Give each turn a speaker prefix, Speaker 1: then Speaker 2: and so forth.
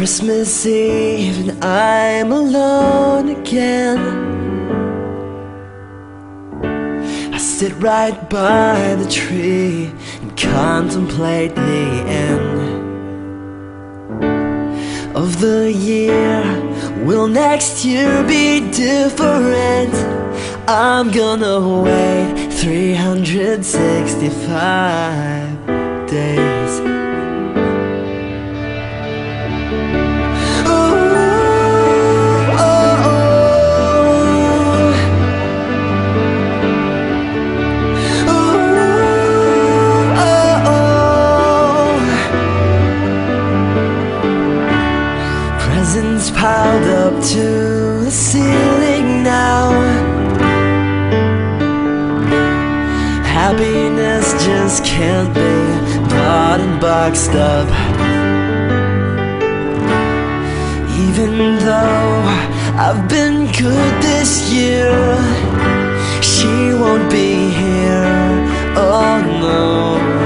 Speaker 1: Christmas Eve and I'm alone again. I sit right by the tree and contemplate the end of the year. Will next year be different? I'm gonna wait 365 days. Presents piled up to the ceiling now. Happiness just can't be bought and boxed up. Even though I've been good this year, she won't be here, oh no.